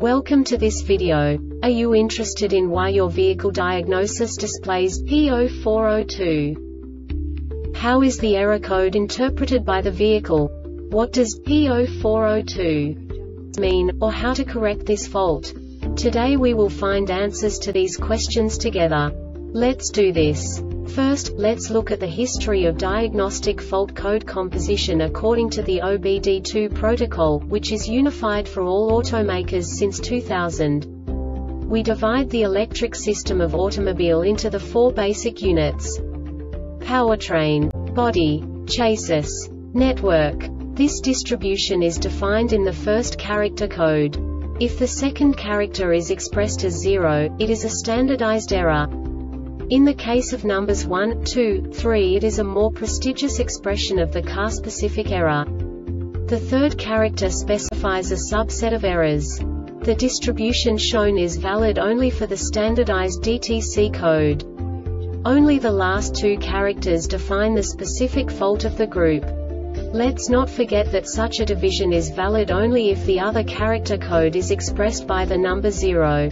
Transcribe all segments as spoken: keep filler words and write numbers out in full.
Welcome to this video. Are you interested in why your vehicle diagnosis displays P zero four zero two? How is the error code interpreted by the vehicle? What does P zero four zero two mean, or how to correct this fault? Today we will find answers to these questions together. Let's do this. First, let's look at the history of diagnostic fault code composition according to the O B D two protocol, which is unified for all automakers since two thousand. We divide the electric system of automobile into the four basic units: powertrain, body, chassis, network. This distribution is defined in the first character code. If the second character is expressed as zero, it is a standardized error. In the case of numbers one, two, three, it is a more prestigious expression of the car-specific error. The third character specifies a subset of errors. The distribution shown is valid only for the standardized D T C code. Only the last two characters define the specific fault of the group. Let's not forget that such a division is valid only if the other character code is expressed by the number zero.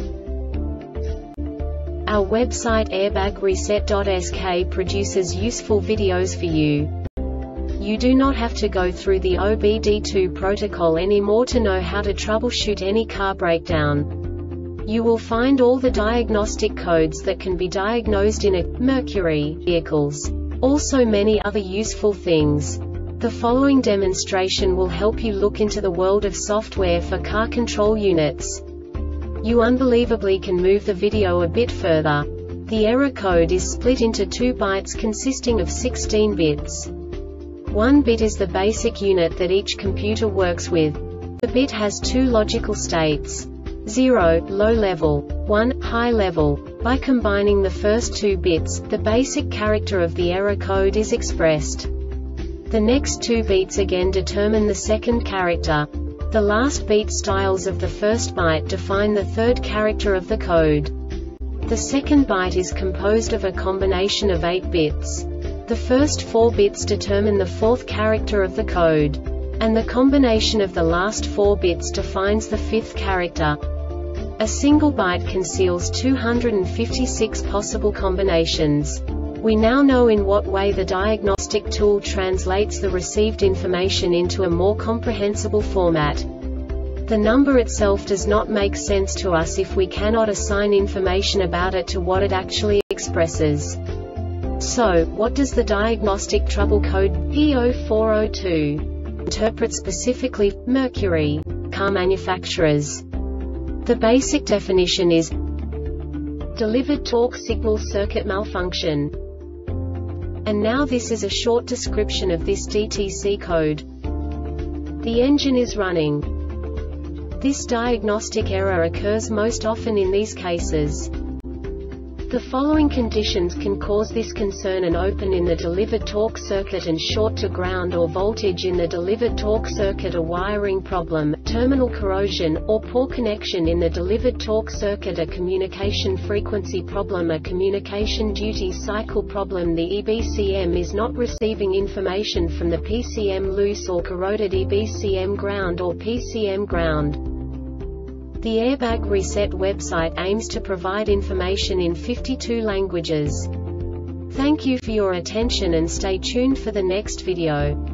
Our website airbag reset dot S K produces useful videos for you. You do not have to go through the O B D two protocol anymore to know how to troubleshoot any car breakdown. You will find all the diagnostic codes that can be diagnosed in a Mercury vehicles. Also many other useful things. The following demonstration will help you look into the world of software for car control units. You unbelievably can move the video a bit further. The error code is split into two bytes consisting of sixteen bits. One bit is the basic unit that each computer works with. The bit has two logical states: zero, low level, one, high level. By combining the first two bits, the basic character of the error code is expressed. The next two beats again determine the second character. The last beat styles of the first byte define the third character of the code. The second byte is composed of a combination of eight bits. The first four bits determine the fourth character of the code. And the combination of the last four bits defines the fifth character. A single byte conceals two hundred fifty-six possible combinations. We now know in what way the diagnostic tool translates the received information into a more comprehensible format. The number itself does not make sense to us if we cannot assign information about it to what it actually expresses. So, what does the diagnostic trouble code P zero four zero two interpret specifically for Mercury car manufacturers? The basic definition is delivered torque signal circuit malfunction. And now this is a short description of this D T C code. The engine is running. This diagnostic error occurs most often in these cases. The following conditions can cause this concern: an open in the delivered torque circuit and short to ground or voltage in the delivered torque circuit, a wiring problem, terminal corrosion, or poor connection in the delivered torque circuit, a communication frequency problem, a communication duty cycle problem, the E B C M is not receiving information from the P C M, loose or corroded E B C M ground or P C M ground. The Airbag Reset website aims to provide information in fifty-two languages. Thank you for your attention and stay tuned for the next video.